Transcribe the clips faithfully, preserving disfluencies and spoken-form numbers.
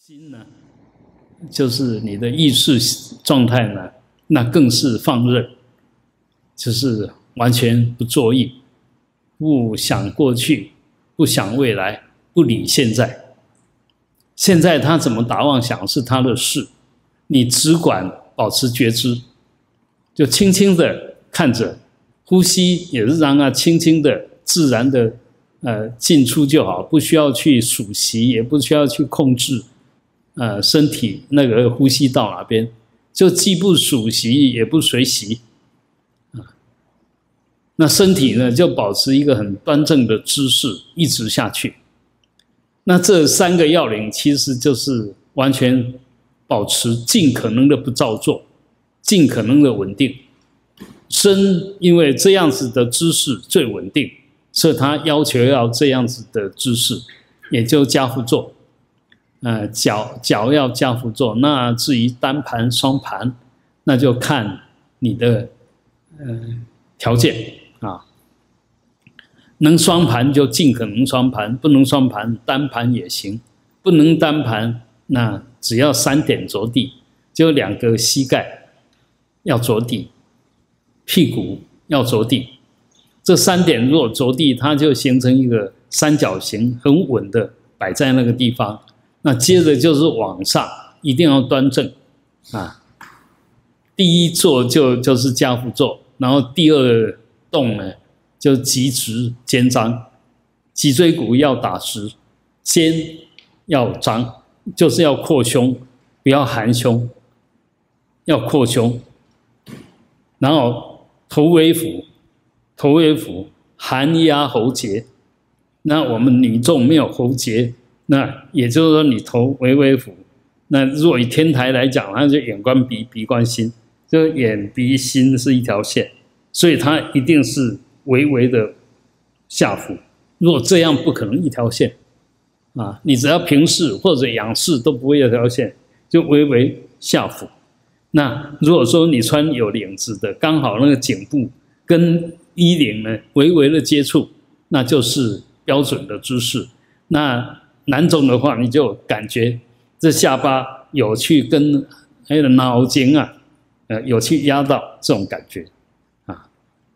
心呢，就是你的意识状态呢，那更是放任，就是完全不作意，不想过去，不想未来，不理现在。现在他怎么打妄想是他的事，你只管保持觉知，就轻轻的看着呼吸，也是让它轻轻的、自然的呃进出就好，不需要去数息，也不需要去控制。呃，身体那个呼吸到哪边，就既不数息也不随息，啊，那身体呢就保持一个很端正的姿势，一直下去。那这三个要领其实就是完全保持尽可能的不造作，尽可能的稳定。身因为这样子的姿势最稳定，所以他要求要这样子的姿势，也就家趺坐。呃，脚脚要家趺坐，那至于单盘、双盘，那就看你的呃条件啊。能双盘就尽可能双盘，不能双盘单盘也行。不能单盘，那只要三点着地，就两个膝盖要着地，屁股要着地。这三点如果着地，它就形成一个三角形，很稳的摆在那个地方。那接着就是往上，一定要端正啊。第一坐就就是家趺坐，然后第二动呢就脊直肩张，脊椎骨要打直，肩要张，就是要扩胸，不要含胸，要扩胸。然后头微俯，头微俯，含压喉结。那我们女众没有喉结。那也就是说，你头微微俯。那如果以天台来讲，它就眼观鼻，鼻观心，就眼鼻心是一条线，所以它一定是微微的下俯。如果这样不可能一条线啊，你只要平视或者仰视都不会有条线，就微微下俯。那如果说你穿有领子的，刚好那个颈部跟衣领呢微微的接触，那就是标准的姿势。那男众的话，你就感觉这下巴有去跟那个脑筋啊，呃，有去压到这种感觉啊。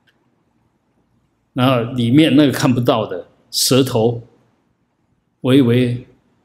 然后里面那个看不到的舌头，微微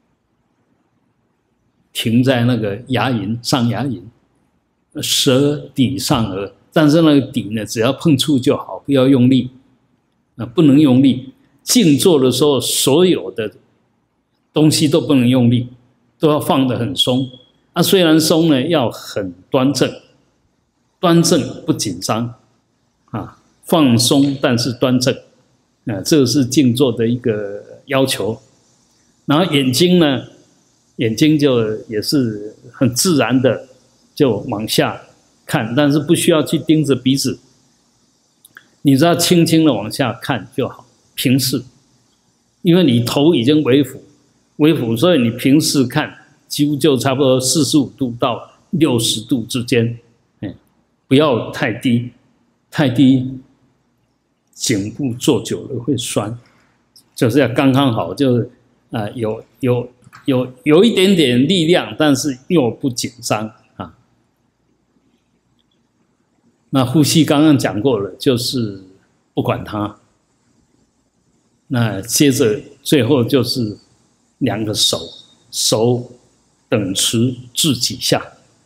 停在那个牙龈上牙龈，舌抵上颚，但是那个底呢，只要碰触就好，不要用力啊，不能用力。静坐的时候，所有的东西都不能用力，都要放得很松。啊，虽然松呢，要很端正，端正不紧张，啊，放松但是端正，啊，这个是静坐的一个要求。然后眼睛呢，眼睛就也是很自然的就往下看，但是不需要去盯着鼻子，你只要轻轻的往下看就好，平视，因为你头已经微俯。微俯，所以你平视看，几乎就差不多四十五度到六十度之间，哎，不要太低，太低，颈部坐久了会酸，就是要刚刚好，就是啊、呃，有有有有一点点力量，但是又不紧张啊。那呼吸刚刚讲过了，就是不管它。那接着最后就是。两个手，手等持至几下，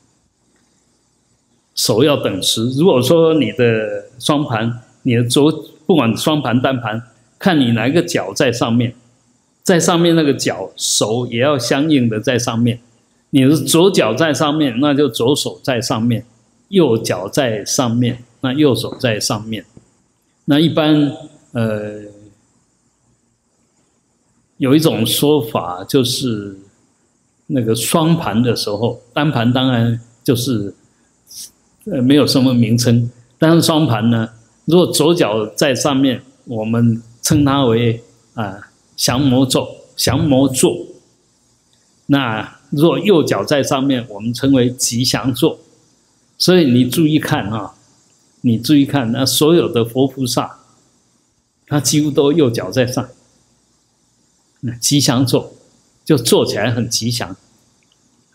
手要等持。如果说你的双盘，你的左不管双盘单盘，看你哪一个脚在上面，在上面那个脚，手也要相应的在上面。你的左脚在上面，那就左手在上面；右脚在上面，那右手在上面。那一般呃。有一种说法就是，那个双盘的时候，单盘当然就是呃没有什么名称，但是双盘呢，如果左脚在上面，我们称它为啊降魔咒、降魔坐；那如果右脚在上面，我们称为吉祥坐。所以你注意看啊，你注意看，那所有的佛菩萨，他几乎都右脚在上。吉祥坐，就坐起来很吉祥，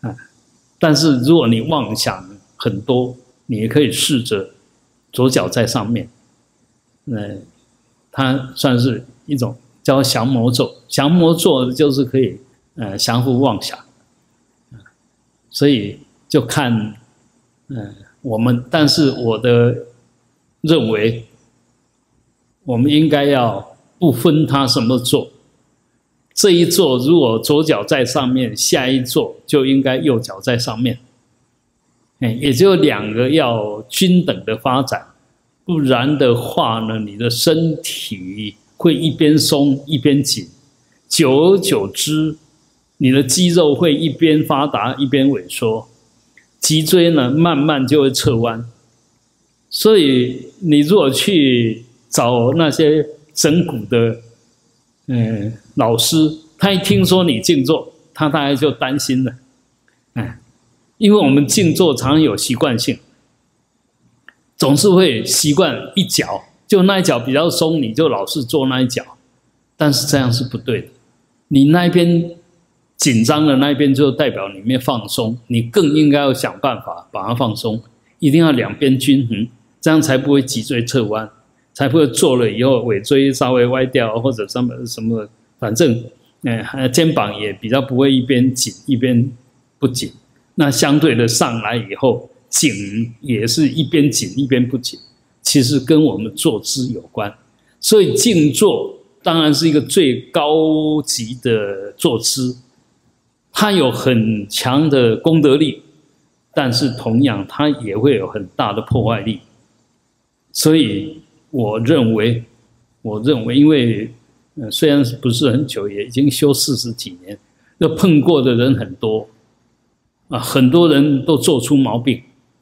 啊。但是如果你妄想很多，你也可以试着左脚在上面，呃，它算是一种叫降魔咒。降魔咒就是可以呃降服妄想，所以就看嗯、呃、我们，但是我的认为，我们应该要不分它什么座。这一座如果左脚在上面，下一座就应该右脚在上面，也就两个要均等的发展，不然的话呢，你的身体会一边松一边紧，久而久之，你的肌肉会一边发达一边萎缩，脊椎呢慢慢就会侧弯。所以你如果去找那些整骨的嗯，老师，他一听说你静坐，他大概就担心了，哎，因为我们静坐常常有习惯性，总是会习惯一脚，就那一脚比较松，你就老是做那一脚，但是这样是不对的。你那一边紧张的那一边，就代表里面放松，你更应该要想办法把它放松，一定要两边均衡，这样才不会脊椎侧弯。才不会做了以后尾椎稍微歪掉，或者什么什么，反正，呃，肩膀也比较不会一边紧一边不紧。那相对的上来以后，紧也是一边紧一边不紧，其实跟我们坐姿有关。所以静坐当然是一个最高级的坐姿，它有很强的功德力，但是同样它也会有很大的破坏力。所以我认为，我认为，因为呃虽然不是很久，也已经修四十几年，那碰过的人很多，啊，很多人都做出毛病。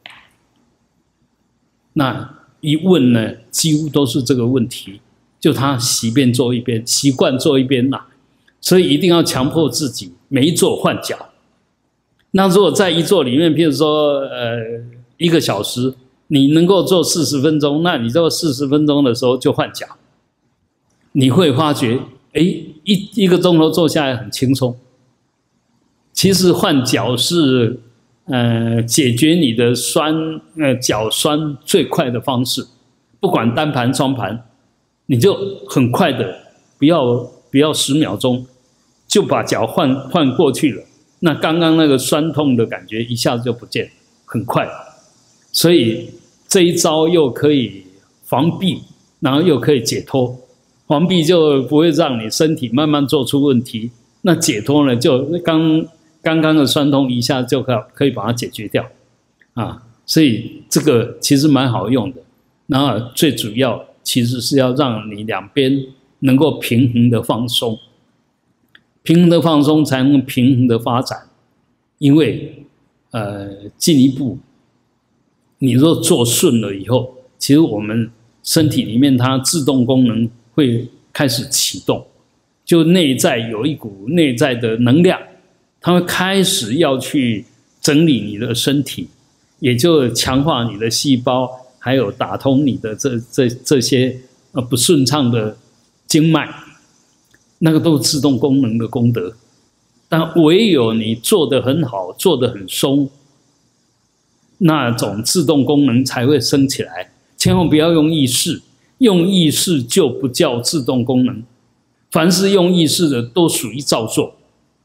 那一问呢，几乎都是这个问题，就他习便坐一边，习惯坐一边啦，所以一定要强迫自己每一坐换脚。那如果在一坐里面，譬如说呃一个小时。你能够做四十分钟，那你做四十分钟的时候就换脚，你会发觉，哎，一一个钟头做下来很轻松。其实换脚是，呃，解决你的酸，呃，脚酸最快的方式。不管单盘双盘，你就很快的，不要不要十秒钟，就把脚换换过去了。那刚刚那个酸痛的感觉一下子就不见，很快。所以这一招又可以防避，然后又可以解脱。防避就不会让你身体慢慢做出问题，那解脱呢，就刚刚刚的酸痛一下就可可以把它解决掉，啊，所以这个其实蛮好用的。然后最主要其实是要让你两边能够平衡的放松，平衡的放松才能平衡的发展。因为呃进一步。你若做顺了以后，其实我们身体里面它自动功能会开始启动，就内在有一股内在的能量，它会开始要去整理你的身体，也就强化你的细胞，还有打通你的这这这些呃不顺畅的经脉，那个都是自动功能的功德。但唯有你做得很好，做得很松。那种自动功能才会升起来，千万不要用意识，用意识就不叫自动功能。凡是用意识的，都属于造作。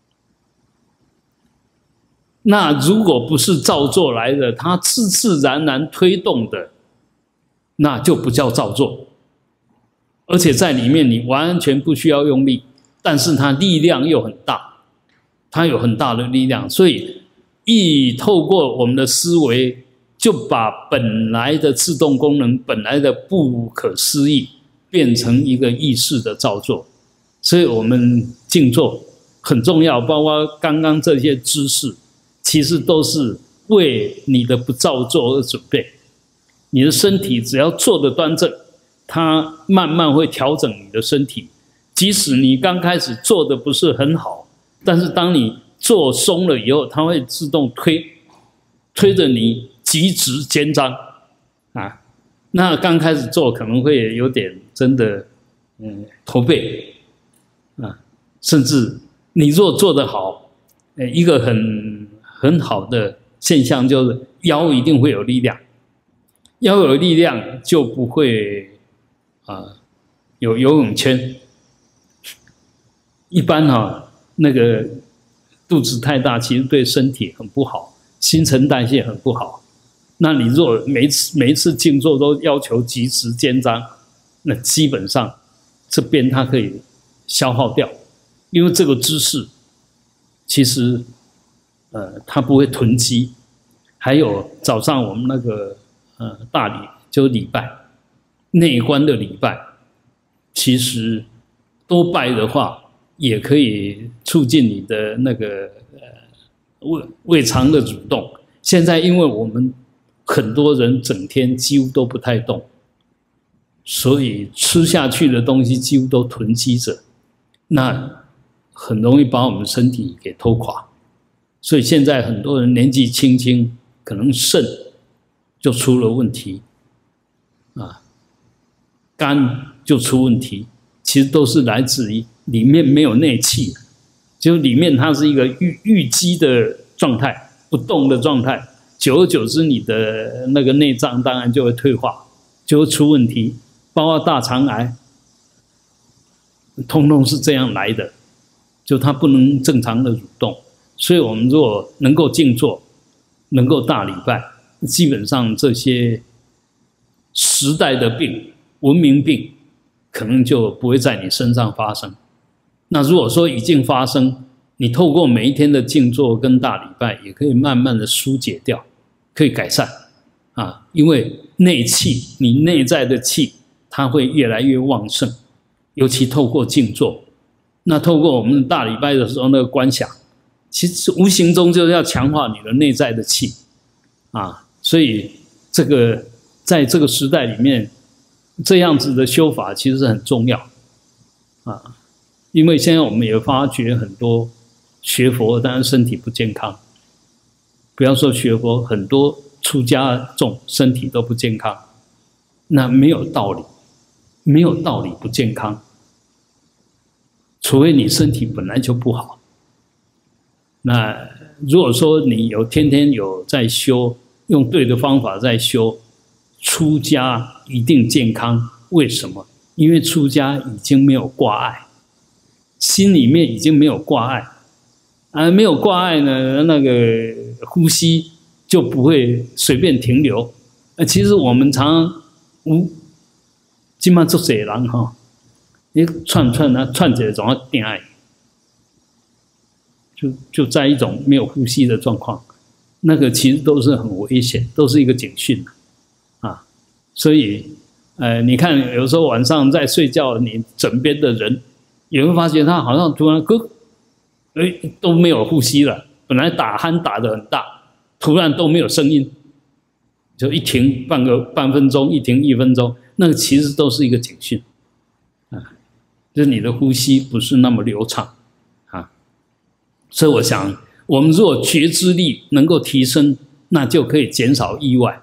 那如果不是造作来的，它自自然然推动的，那就不叫造作。而且在里面你完全不需要用力，但是它力量又很大，它有很大的力量，所以。一透过我们的思维，就把本来的自动功能、本来的不可思议，变成一个意识的造作。所以我们静坐很重要，包括刚刚这些知识，其实都是为你的不造作而准备。你的身体只要坐得端正，它慢慢会调整你的身体。即使你刚开始做的不是很好，但是当你做松了以后，它会自动推，推着你极直肩张，啊，那刚开始做可能会有点真的，嗯，驼背，啊，甚至你若做得好，呃，一个很很好的现象就是腰一定会有力量，腰有力量就不会啊、呃、有游泳圈。一般哈、啊、那个肚子太大，其实对身体很不好，新陈代谢很不好。那你如果每一次每一次静坐都要求极持坚张，那基本上这边它可以消耗掉，因为这个姿势其实呃它不会囤积。还有早上我们那个呃大礼就是礼拜内观的礼拜，其实多拜的话也可以促进你的那个呃胃胃肠的蠕动。现在因为我们很多人整天几乎都不太动，所以吃下去的东西几乎都囤积着，那很容易把我们身体给拖垮。所以现在很多人年纪轻轻，可能肾就出了问题，啊，肝就出问题，其实都是来自于里面没有内气，就里面它是一个淤淤积的状态，不动的状态，久而久之，你的那个内脏当然就会退化，就会出问题，包括大肠癌，通通是这样来的，就它不能正常的蠕动。所以我们如果能够静坐，能够大礼拜，基本上这些时代的病、文明病，可能就不会在你身上发生。那如果说已经发生，你透过每一天的静坐跟大礼拜，也可以慢慢的疏解掉，可以改善啊。因为内气，你内在的气，它会越来越旺盛，尤其透过静坐。那透过我们大礼拜的时候那个观想，其实无形中就是要强化你的内在的气啊。所以这个在这个时代里面，这样子的修法其实很重要啊。因为现在我们也发觉很多学佛当然身体不健康，不要说学佛，很多出家众身体都不健康，那没有道理，没有道理不健康，除非你身体本来就不好。那如果说你有天天有在修，用对的方法在修，出家一定健康。为什么？因为出家已经没有挂碍，心里面已经没有挂碍啊，没有挂碍呢，那个呼吸就不会随便停留。呃，其实我们常常无，今嘛做谁人哈，你串串啊串起来总要定爱。就就在一种没有呼吸的状况，那个其实都是很危险，都是一个警讯啊。所以，呃，你看有时候晚上在睡觉，你枕边的人也会发觉他好像突然咯，哎都没有呼吸了，本来打鼾打得很大，突然都没有声音，就一停半个半分钟，一停一分钟，那个其实都是一个警讯啊，就是你的呼吸不是那么流畅。所以我想，我们如果觉知力能够提升，那就可以减少意外。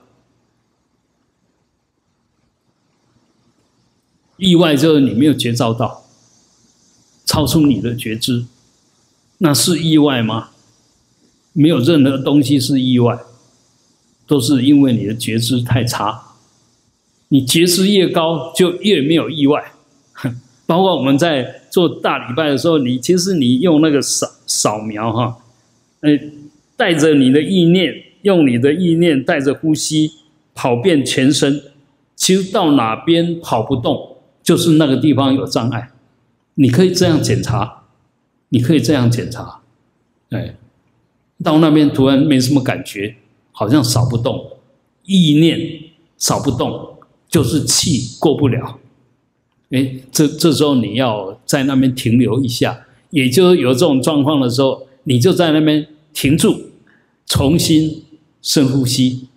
意外就是你没有觉照到，超出你的觉知，那是意外吗？没有任何东西是意外，都是因为你的觉知太差。你觉知越高，就越没有意外。包括我们在做大礼拜的时候，你其实你用那个扫扫描哈，呃，带着你的意念，用你的意念带着呼吸跑遍全身，其实到哪边跑不动，就是那个地方有障碍。你可以这样检查，你可以这样检查，哎，到那边突然没什么感觉，好像扫不动，意念扫不动，就是气过不了。哎，这这时候你要在那边停留一下，也就是有这种状况的时候，你就在那边停住，重新深呼吸，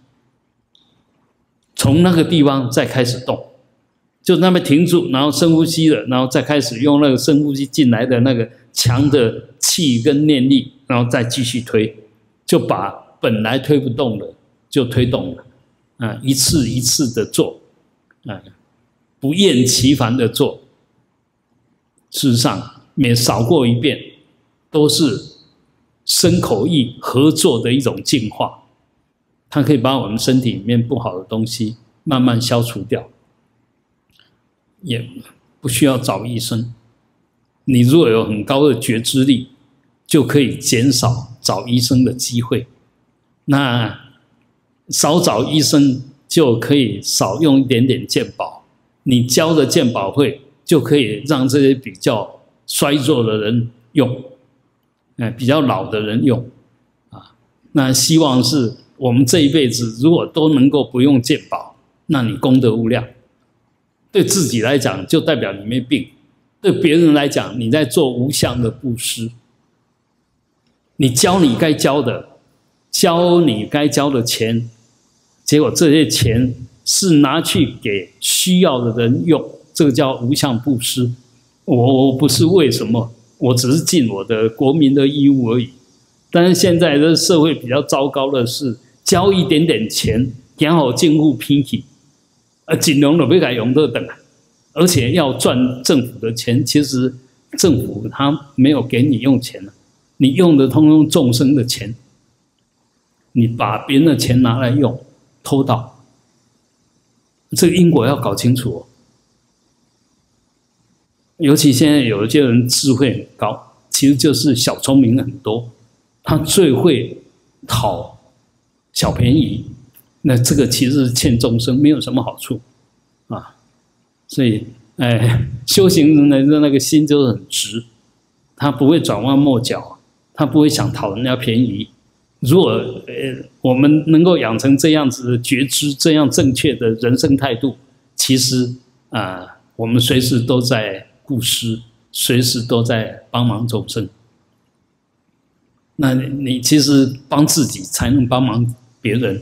从那个地方再开始动，就那边停住，然后深呼吸了，然后再开始用那个深呼吸进来的那个强的气跟念力，然后再继续推，就把本来推不动的就推动了，啊，一次一次的做，啊。不厌其烦的做，事实上每扫过一遍，都是身口意合作的一种净化，它可以把我们身体里面不好的东西慢慢消除掉，也不需要找医生。你如果有很高的觉知力，就可以减少找医生的机会。那少找医生就可以少用一点点健保，你交的健保费就可以让这些比较衰弱的人用，哎，比较老的人用啊。那希望是我们这一辈子如果都能够不用健保，那你功德无量。对自己来讲，就代表你没病；对别人来讲，你在做无相的布施。你交你该交的，交你该交的钱，结果这些钱是拿去给需要的人用，这个叫无相布施。我我不是为什么，我只是尽我的国民的义务而已。但是现在的社会比较糟糕的是，交一点点钱，然后政府批起，呃，尽量都不该用这等，而且要赚政府的钱，其实政府他没有给你用钱了，你用的通通众生的钱，你把别人的钱拿来用，偷盗，这个因果要搞清楚哦。尤其现在有一些人智慧很高，其实就是小聪明很多，他最会讨小便宜，那这个其实是欠众生，没有什么好处啊。所以，哎，修行人的那个心就是很直，他不会转弯抹角，他不会想讨人家便宜。如果呃我们能够养成这样子的觉知，这样正确的人生态度，其实啊、呃，我们随时都在布施，随时都在帮忙众生。那你其实帮自己才能帮忙别人。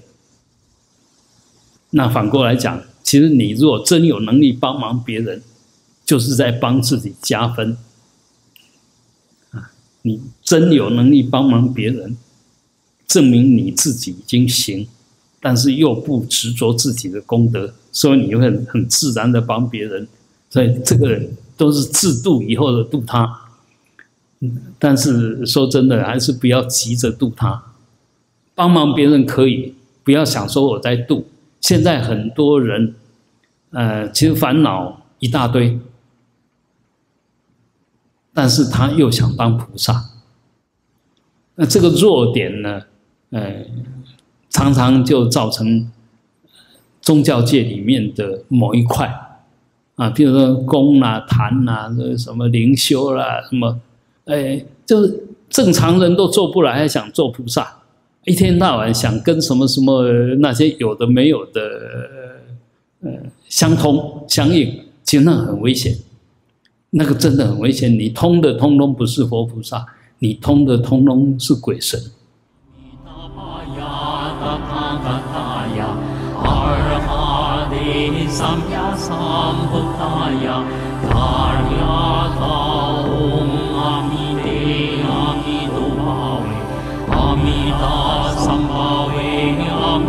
那反过来讲，其实你如果真有能力帮忙别人，就是在帮自己加分。啊，你真有能力帮忙别人，证明你自己已经行，但是又不执着自己的功德，所以你会很很自然的帮别人。所以这个都是自度以后的度他。但是说真的，还是不要急着度他。帮忙别人可以，不要想说我在度。现在很多人，呃，其实烦恼一大堆，但是他又想当菩萨。那这个弱点呢，呃，常常就造成宗教界里面的某一块啊，比如说宫啦、坛啦、什么灵修啦、什么。哎，就是正常人都做不来，还想做菩萨，一天到晚想跟什么什么那些有的没有的呃相通相应，其实那很危险，那个真的很危险。你通的通通不是佛菩萨，你通的通通是鬼神。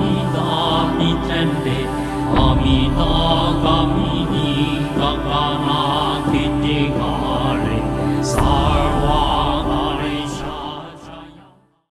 阿弥陀佛，阿弥陀佛，阿弥陀佛。